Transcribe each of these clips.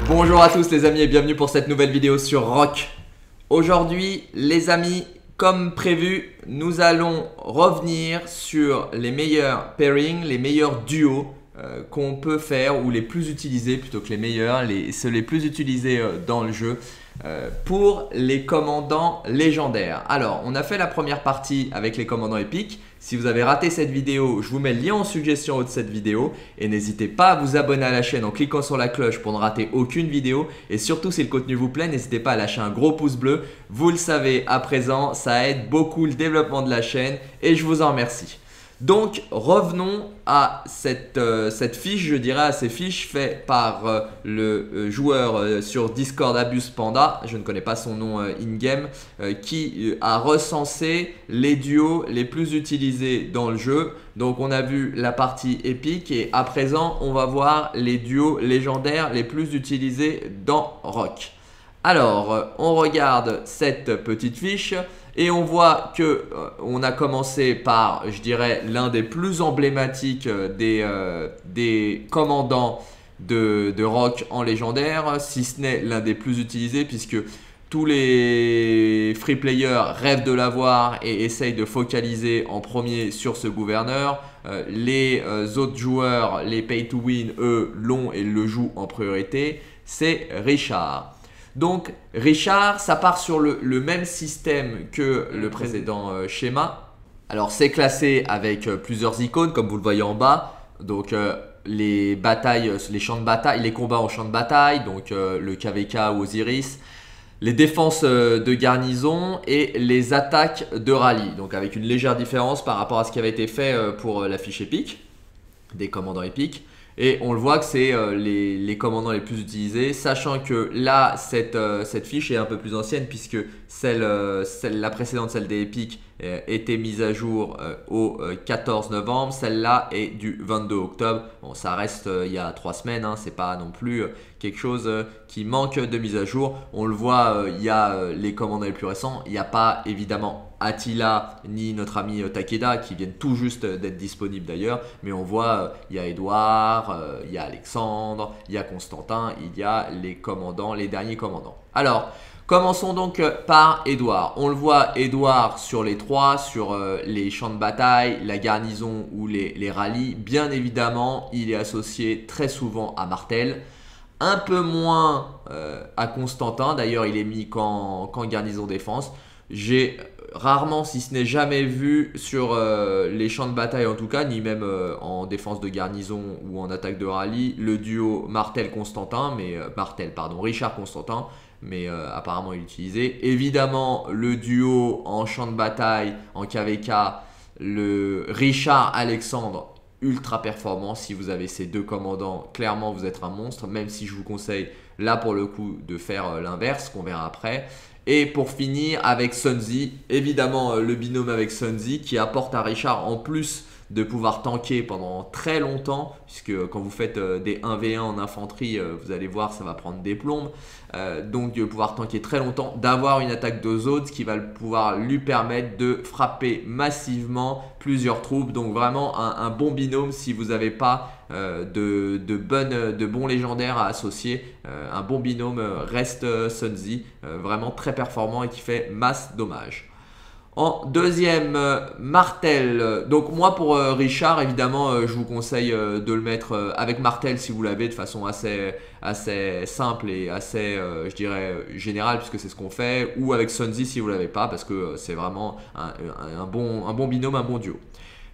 Bonjour à tous les amis et bienvenue pour cette nouvelle vidéo sur Rock. Aujourd'hui les amis, comme prévu, nous allons revenir sur les meilleurs pairings, les meilleurs duos qu'on peut faire ou les plus utilisés plutôt que les meilleurs, ceux les plus utilisés dans le jeu pour les commandants légendaires. Alors on a fait la première partie avec les commandants épiques. Si vous avez raté cette vidéo, je vous mets le lien en suggestion en haut de cette vidéo et n'hésitez pas à vous abonner à la chaîne en cliquant sur la cloche pour ne rater aucune vidéo et surtout si le contenu vous plaît, n'hésitez pas à lâcher un gros pouce bleu. Vous le savez à présent, ça aide beaucoup le développement de la chaîne et je vous en remercie. Donc revenons à cette fiche, je dirais à ces fiches faites par le joueur sur Discord Abus Panda, je ne connais pas son nom in-game, qui a recensé les duos les plus utilisés dans le jeu. Donc on a vu la partie épique et à présent on va voir les duos légendaires les plus utilisés dans Rock. Alors on regarde cette petite fiche. Et on voit que on a commencé par, je dirais, l'un des plus emblématiques des commandants de Rock en légendaire, si ce n'est l'un des plus utilisés puisque tous les free players rêvent de l'avoir et essayent de focaliser en premier sur ce gouverneur. Les autres joueurs, les pay to win, eux, l'ont et le jouent en priorité, c'est Richard. Donc Richard, ça part sur le même système que le précédent schéma. Alors c'est classé avec plusieurs icônes comme vous le voyez en bas. Donc les batailles, les champs de bataille, les combats en champ de bataille, donc le KVK ou Osiris, les défenses de garnison et les attaques de rallye. Donc avec une légère différence par rapport à ce qui avait été fait pour la fiche épique, des commandants épiques. Et on le voit que c'est les commandants les plus utilisés, sachant que là, cette fiche est un peu plus ancienne puisque la précédente, celle des épiques, était mise à jour au 14 novembre. Celle-là est du 22 octobre. Bon, ça reste il y a 3 semaines, hein, c'est pas non plus quelque chose qui manque de mise à jour. On le voit, il y a les commandants les plus récents. Il n'y a pas évidemment Attila ni notre ami Takeda qui viennent tout juste d'être disponibles d'ailleurs, mais on voit il y a Edouard, il y a Alexandre, il y a Constantin, il y a les commandants, les derniers commandants. Alors commençons donc par Edouard. On le voit Edouard sur les trois, sur les champs de bataille, la garnison ou les rallyes. Bien évidemment, il est associé très souvent à Martel. Un peu moins à Constantin, d'ailleurs il est mis qu'en garnison défense. J'ai rarement, si ce n'est jamais vu sur les champs de bataille en tout cas, ni même en défense de garnison ou en attaque de rallye, le duo Martel-Constantin, Richard-Constantin, mais apparemment il est utilisé. Évidemment, le duo en champ de bataille, en KVK, le Richard-Alexandre, ultra performant. Si vous avez ces deux commandants, clairement vous êtes un monstre, même si je vous conseille là pour le coup de faire l'inverse, qu'on verra après. Et pour finir avec Sun Tzu, évidemment le binôme avec Sun Tzu qui apporte à Richard en plus de pouvoir tanker pendant très longtemps, puisque quand vous faites des 1v1 en infanterie, vous allez voir ça va prendre des plombes, donc de pouvoir tanker très longtemps, d'avoir une attaque de Zod qui va pouvoir lui permettre de frapper massivement plusieurs troupes, donc vraiment un bon binôme si vous n'avez pas de bons légendaires à associer. Un bon binôme reste Sun Tzu, vraiment très performant et qui fait masse dommages. En deuxième, Martel. Donc moi pour Richard, évidemment, je vous conseille de le mettre avec Martel si vous l'avez de façon assez simple et assez, je dirais, générale puisque c'est ce qu'on fait. Ou avec Sun Tzu si vous ne l'avez pas parce que c'est vraiment un bon binôme, un bon duo.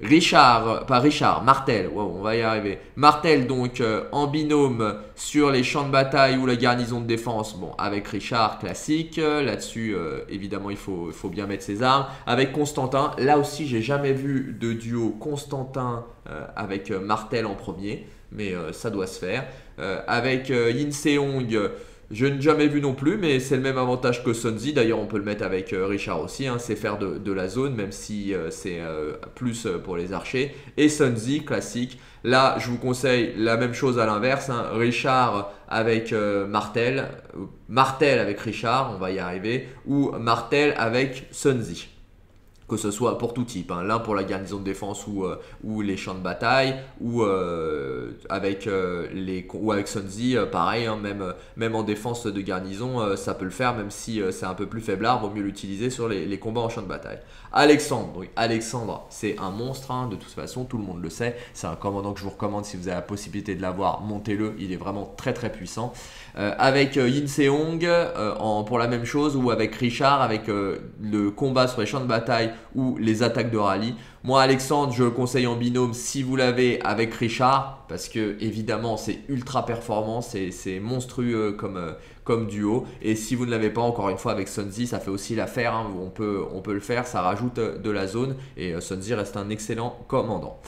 Martel, wow, on va y arriver. Martel donc en binôme sur les champs de bataille ou la garnison de défense, bon avec Richard classique, là-dessus évidemment il faut bien mettre ses armes. Avec Constantin, là aussi j'ai jamais vu de duo Constantin avec Martel en premier, mais ça doit se faire. Avec Yin Seong, je n'ai jamais vu non plus, mais c'est le même avantage que Sun Tzu. D'ailleurs, on peut le mettre avec Richard aussi. Hein, c'est faire de la zone, même si c'est plus pour les archers. Et Sun Tzu, classique. Là, je vous conseille la même chose à l'inverse. Hein, Richard avec Martel. Martel avec Richard, on va y arriver. Ou Martel avec Sun Tzu. Que ce soit pour tout type, hein. L'un pour la garnison de défense ou les champs de bataille, ou avec Sun Tzu, pareil, hein, même en défense de garnison, ça peut le faire, même si c'est un peu plus faiblard, vaut mieux l'utiliser sur les combats en champ de bataille. Alexandre, oui, Alexandre, c'est un monstre, hein, de toute façon, tout le monde le sait. C'est un commandant que je vous recommande si vous avez la possibilité de l'avoir, montez-le, il est vraiment très très puissant. Avec Yin Seong pour la même chose, ou avec Richard, avec le combat sur les champs de bataille ou les attaques de rallye. Moi, Alexandre, je le conseille en binôme si vous l'avez avec Richard, parce que évidemment c'est ultra performant, c'est monstrueux comme duo. Et si vous ne l'avez pas, encore une fois, avec Sun Tzu, ça fait aussi l'affaire, hein, on peut le faire, ça rajoute de la zone, et Sun Tzu reste un excellent commandant.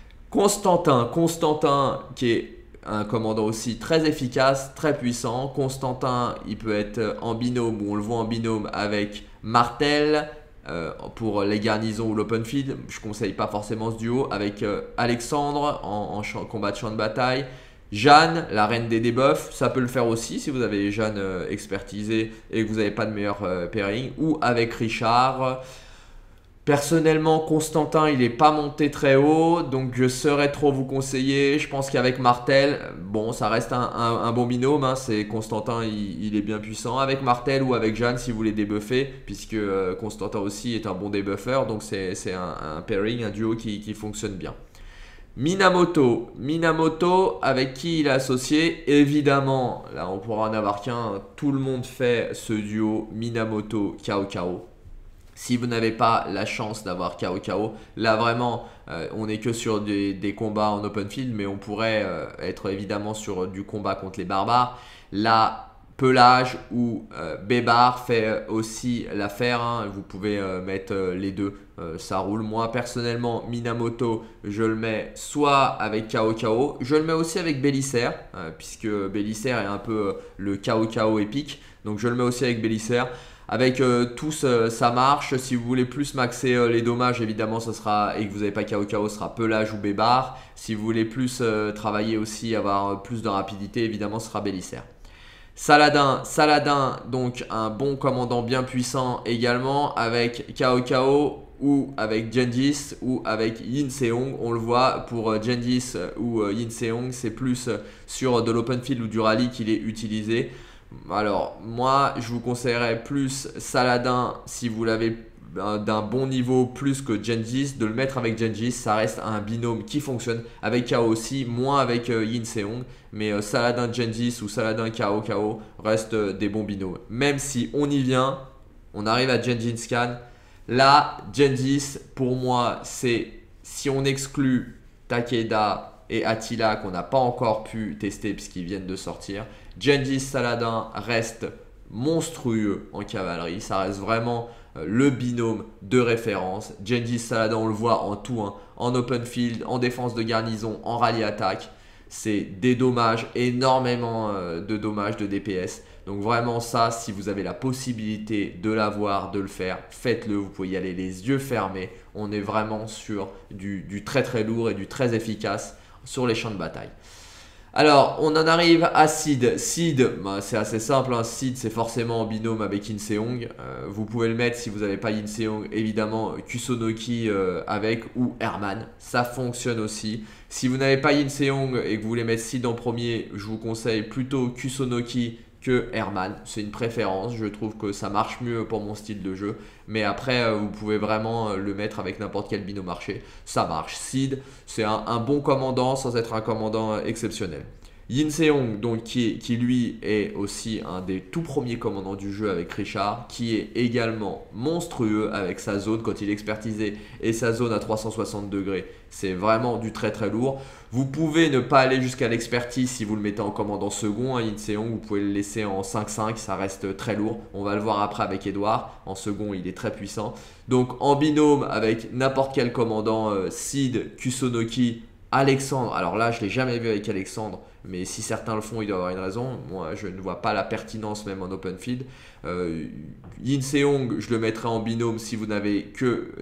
Constantin qui est un commandant aussi très efficace, très puissant. Constantin, il peut être en binôme, ou on le voit en binôme avec Martel pour les garnisons ou l'open field. Je ne conseille pas forcément ce duo. Avec Alexandre en combat de champ de bataille. Jeanne, la reine des debuffs, ça peut le faire aussi si vous avez Jeanne expertisée et que vous n'avez pas de meilleur pairing. Ou avec Richard. Personnellement, Constantin, il n'est pas monté très haut, donc je saurais trop vous conseiller. Je pense qu'avec Martel, bon, ça reste un bon binôme, hein, c'est Constantin, il est bien puissant. Avec Martel ou avec Jeanne, si vous voulez débuffer, puisque Constantin aussi est un bon débuffer, donc c'est un pairing, un duo qui fonctionne bien. Minamoto, avec qui il est associé, évidemment, là on pourra en avoir qu'un, tout le monde fait ce duo Minamoto Cao Cao. Si vous n'avez pas la chance d'avoir Cao Cao, là vraiment on n'est que sur des combats en open field, mais on pourrait être évidemment sur du combat contre les barbares. Là, Pelage ou Bébar fait aussi l'affaire, hein. Vous pouvez mettre les deux, ça roule. Moi personnellement, Minamoto, je le mets soit avec Cao Cao, je le mets aussi avec Bélisaire, puisque Bélisaire est un peu le Cao Cao épique, donc je le mets aussi avec Bélisaire. Avec tous, ça marche. Si vous voulez plus maxer les dommages, évidemment, ça sera, et que vous n'avez pas Cao Cao, ce sera Pelage ou Bébar. Si vous voulez plus travailler aussi, avoir plus de rapidité, évidemment, ce sera Bélisaire. Saladin, donc un bon commandant bien puissant également, avec Cao Cao ou avec Genghis ou avec Yin Seong. On le voit pour Genghis ou Yin Seong, c'est plus sur de l'open field ou du rallye qu'il est utilisé. Alors moi je vous conseillerais plus Saladin si vous l'avez d'un bon niveau plus que Genghis, de le mettre avec Genghis. Ça reste un binôme qui fonctionne. Avec Cao aussi, moins avec Yin Seong, mais Saladin Genghis ou Saladin Cao Cao restent des bons binômes. Même si on y vient, on arrive à Gengis Khan. Là, Genghis pour moi c'est, si on exclut Takeda et Attila qu'on n'a pas encore pu tester puisqu'ils viennent de sortir, Genghis Saladin reste monstrueux en cavalerie. Ça reste vraiment le binôme de référence. Genghis Saladin, on le voit en tout, hein, en open field, en défense de garnison, en rallye attaque. C'est des dommages, énormément de dommages de DPS. Donc vraiment ça, si vous avez la possibilité de l'avoir, de le faire, faites-le. Vous pouvez y aller les yeux fermés. On est vraiment sur du très très lourd et du très efficace sur les champs de bataille. Alors, on en arrive à Sid. Sid, bah, c'est assez simple, hein. Sid, c'est forcément en binôme avec Yin Seong. Vous pouvez le mettre si vous n'avez pas Yin Seong, évidemment Kusunoki avec ou Herman. Ça fonctionne aussi. Si vous n'avez pas Yin Seong et que vous voulez mettre Sid en premier, je vous conseille plutôt Kusunoki que Herman. C'est une préférence, je trouve que ça marche mieux pour mon style de jeu. Mais après, vous pouvez vraiment le mettre avec n'importe quel binôme marché. Ça marche. Sid, c'est un bon commandant sans être un commandant exceptionnel. Yin Seong, donc, qui lui est aussi un des tout premiers commandants du jeu avec Richard, qui est également monstrueux avec sa zone quand il est expertisé et sa zone à 360 degrés. C'est vraiment du très très lourd. Vous pouvez ne pas aller jusqu'à l'expertise si vous le mettez en commandant second, hein, Yin Seong, vous pouvez le laisser en 5-5, ça reste très lourd. On va le voir après avec Edouard. En second, il est très puissant. Donc en binôme avec n'importe quel commandant, Sid, Kusunoki, Alexandre. Alors là, je ne l'ai jamais vu avec Alexandre. mais si certains le font, il doit avoir une raison. Moi, je ne vois pas la pertinence même en open field. Yin Seong, je le mettrai en binôme si vous n'avez que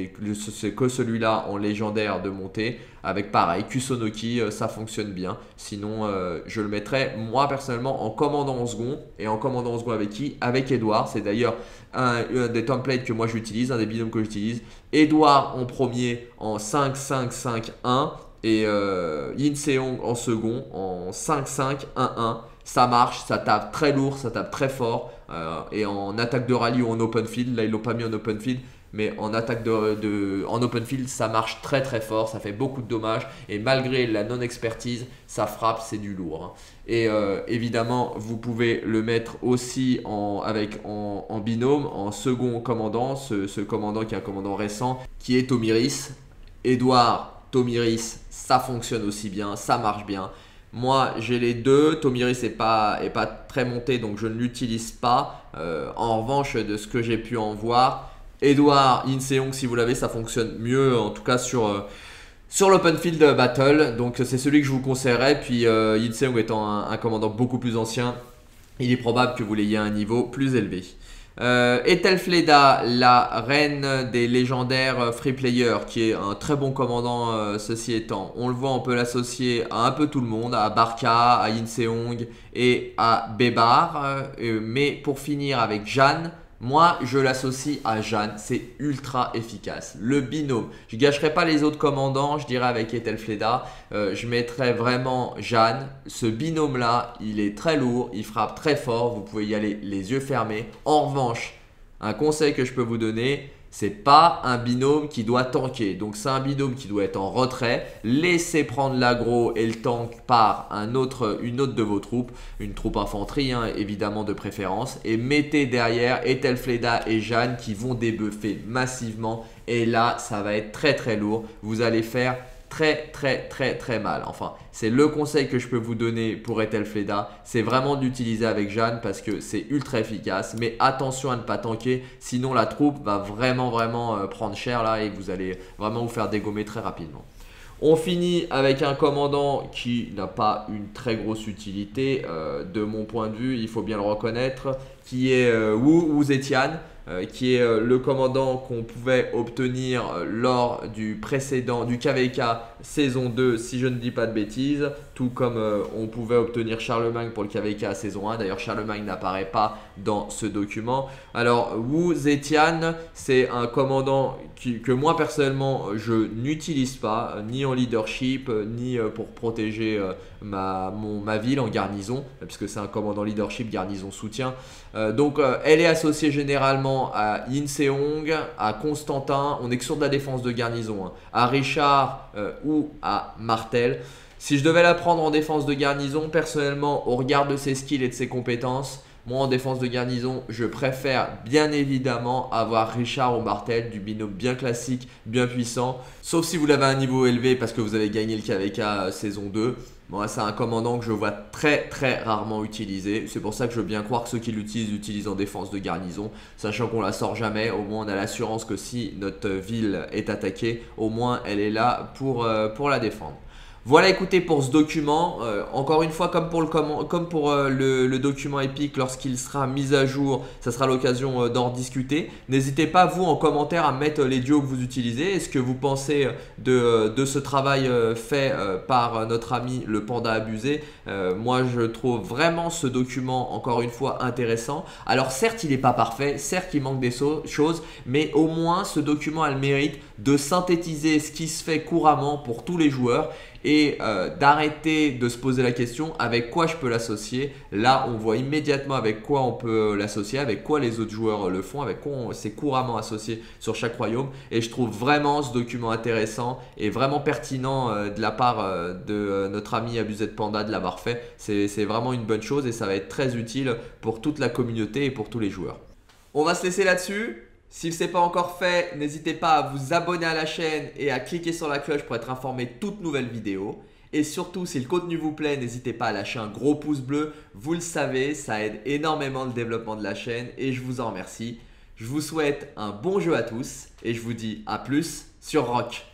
celui-là en légendaire de montée. Avec pareil, Kusunoki, ça fonctionne bien. Sinon, je le mettrai moi personnellement en commandant en second. Et en commandant en second avec qui? Avec Edouard. C'est d'ailleurs un des templates que moi j'utilise, un des binômes que j'utilise. Edouard en premier en 5-5-5-1 et Yin Seong en second en 5-5-1-1. Ça marche, ça tape très lourd, ça tape très fort. Et en attaque de rallye ou en open field, là ils l'ont pas mis en open field, mais en attaque en open field, ça marche très très fort, ça fait beaucoup de dommages. Et malgré la non-expertise, ça frappe, c'est du lourd. Et évidemment, vous pouvez le mettre aussi en binôme, en second commandant, ce commandant qui est un commandant récent, qui est Tomiris. Edouard, Tomiris, ça fonctionne aussi bien, ça marche bien. Moi, j'ai les deux. Tomiris n'est pas très monté, donc je ne l'utilise pas. En revanche, de ce que j'ai pu en voir, Edouard, Yin Seong, si vous l'avez, ça fonctionne mieux, en tout cas sur l'Open Field Battle. Donc, c'est celui que je vous conseillerais. Puis, Yin Seong étant un commandant beaucoup plus ancien, il est probable que vous l'ayez à un niveau plus élevé. Ethelfleda, la reine des légendaires free players, qui est un très bon commandant ceci étant. On le voit, on peut l'associer à un peu tout le monde, à Barca, à Yin Seong et à Bebar. Mais pour finir avec Jeanne, moi je l'associe à Jeanne, c'est ultra efficace. Le binôme, je ne gâcherai pas les autres commandants, je dirais avec Ethelfleda, je mettrais vraiment Jeanne. Ce binôme là, il est très lourd, il frappe très fort, vous pouvez y aller les yeux fermés. En revanche, un conseil que je peux vous donner, c'est pas un binôme qui doit tanker. Donc c'est un binôme qui doit être en retrait. Laissez prendre l'aggro et le tank par une autre de vos troupes. Une troupe infanterie évidemment de préférence. Et mettez derrière Ethelfleda et Jeanne qui vont débuffer massivement. Et là ça va être très très lourd. Vous allez faire très mal. Enfin, c'est le conseil que je peux vous donner pour Ethelfleda, c'est vraiment d'utiliser avec Jeanne parce que c'est ultra efficace. Mais attention à ne pas tanker, sinon la troupe va vraiment prendre cher là et vous allez vraiment vous faire dégommer très rapidement. On finit avec un commandant qui n'a pas une très grosse utilité de mon point de vue, il faut bien le reconnaître, qui est Wu Zetian. Qui est le commandant qu'on pouvait obtenir lors du précédent, du KVK saison 2, si je ne dis pas de bêtises, tout comme on pouvait obtenir Charlemagne pour le KVK saison 1. D'ailleurs, Charlemagne n'apparaît pas dans ce document. Alors, Wu Zetian, c'est un commandant que moi personnellement, je n'utilise pas, ni en leadership, ni pour protéger ma ville en garnison, puisque c'est un commandant leadership, garnison soutien. Donc, elle est associée généralement à Yin Seong, à Constantin, on est que sur de la défense de garnison, à Richard ou à Martel. Si je devais la prendre en défense de garnison, personnellement, au regard de ses skills et de ses compétences, moi en défense de garnison, je préfère bien évidemment avoir Richard ou Martel, du binôme bien classique, bien puissant. Sauf si vous l'avez à un niveau élevé parce que vous avez gagné le KVK saison 2. Moi, c'est un commandant que je vois très rarement utilisé. C'est pour ça que je veux bien croire que ceux qui l'utilisent en défense de garnison, sachant qu'on la sort jamais. Au moins, on a l'assurance que si notre ville est attaquée, au moins elle est là pour la défendre. Voilà, écoutez, pour ce document, encore une fois, comme pour le document épique, lorsqu'il sera mis à jour, ça sera l'occasion d'en discuter. N'hésitez pas, vous, en commentaire, à mettre les duos que vous utilisez. Est-ce que vous pensez de ce travail fait par notre ami le Panda Abusé? Moi, je trouve vraiment ce document, encore une fois, intéressant. Alors, certes, il n'est pas parfait, certes, il manque des choses, mais au moins, ce document a le mérite de synthétiser ce qui se fait couramment pour tous les joueurs et d'arrêter de se poser la question avec quoi je peux l'associer. Là, on voit immédiatement avec quoi on peut l'associer, avec quoi les autres joueurs le font, avec quoi c'est couramment associé sur chaque royaume. Et je trouve vraiment ce document intéressant et vraiment pertinent de la part de notre ami Abusé de Panda de l'avoir fait. C'est vraiment une bonne chose et ça va être très utile pour toute la communauté et pour tous les joueurs. On va se laisser là-dessus. Si ce n'est pas encore fait, n'hésitez pas à vous abonner à la chaîne et à cliquer sur la cloche pour être informé de toutes nouvelles vidéos. Et surtout, si le contenu vous plaît, n'hésitez pas à lâcher un gros pouce bleu. Vous le savez, ça aide énormément le développement de la chaîne et je vous en remercie. Je vous souhaite un bon jeu à tous et je vous dis à plus sur Rock.